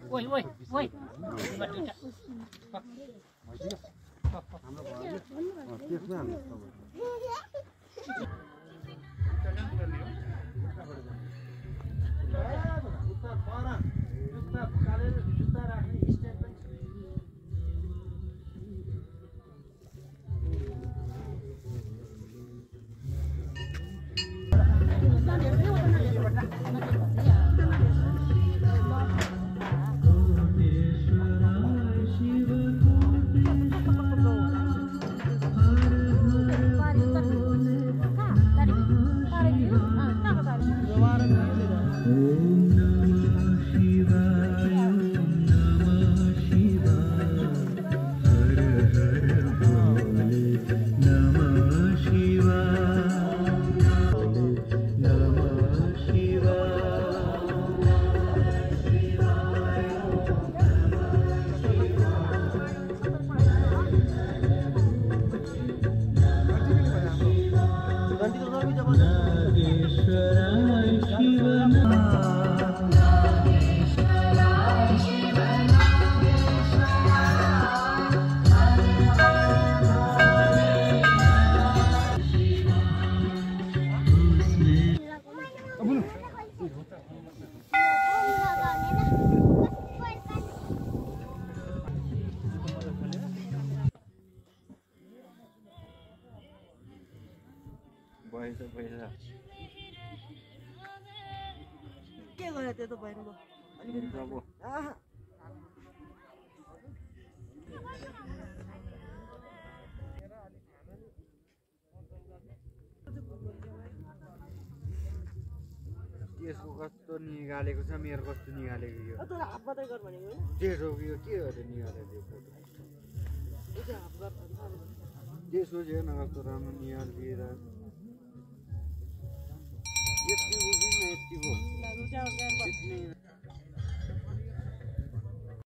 ओइ ओइ ओइ के गरे त्यो त भइरको अलिकति अब यसको कस्तो निगालेको छ मेरो कस्तो निगालेको यो तर हाफ मात्रै गर भनेको डेढो यो के हो त्यो निगालेको यो फोटो यो चाहिँ हाफ गर त्यसो चाहिँ न कस्तो राम्रो निगालिएर यतिको किन यतिको लाग्नु चाहिँ